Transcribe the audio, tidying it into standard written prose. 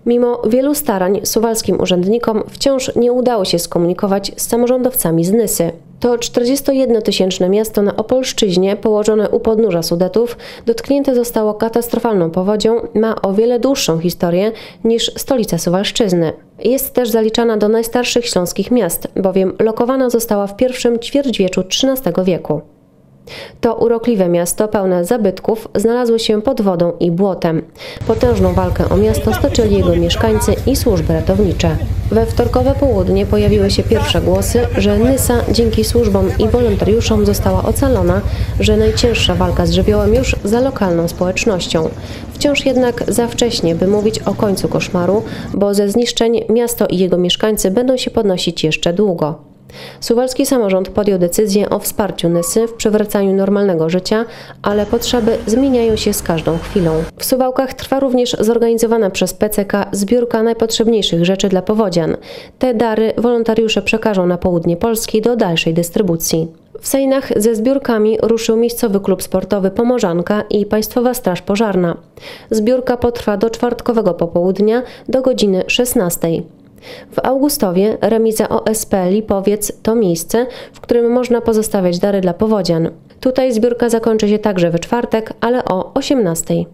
Mimo wielu starań suwalskim urzędnikom wciąż nie udało się skomunikować z samorządowcami z Nysy. To 41-tysięczne miasto na Opolszczyźnie, położone u podnóża Sudetów, dotknięte zostało katastrofalną powodzią, ma o wiele dłuższą historię niż stolica Suwalszczyzny. Jest też zaliczana do najstarszych śląskich miast, bowiem lokowana została w pierwszym ćwierćwieczu XIII wieku. To urokliwe miasto, pełne zabytków, znalazło się pod wodą i błotem. Potężną walkę o miasto stoczyli jego mieszkańcy i służby ratownicze. We wtorkowe południe pojawiły się pierwsze głosy, że Nysa dzięki służbom i wolontariuszom została ocalona, że najcięższa walka z żywiołem już za lokalną społecznością. Wciąż jednak za wcześnie, by mówić o końcu koszmaru, bo ze zniszczeń miasto i jego mieszkańcy będą się podnosić jeszcze długo. Suwalski samorząd podjął decyzję o wsparciu Nysy w przywracaniu normalnego życia, ale potrzeby zmieniają się z każdą chwilą. W Suwałkach trwa również zorganizowana przez PCK zbiórka najpotrzebniejszych rzeczy dla powodzian. Te dary wolontariusze przekażą na południe Polski do dalszej dystrybucji. W Sejnach ze zbiórkami ruszył miejscowy klub sportowy Pomorzanka i Państwowa Straż Pożarna. Zbiórka potrwa do czwartkowego popołudnia do godziny 16. W Augustowie remiza OSP Lipowiec to miejsce, w którym można pozostawiać dary dla powodzian. Tutaj zbiórka zakończy się także we czwartek, ale o 18.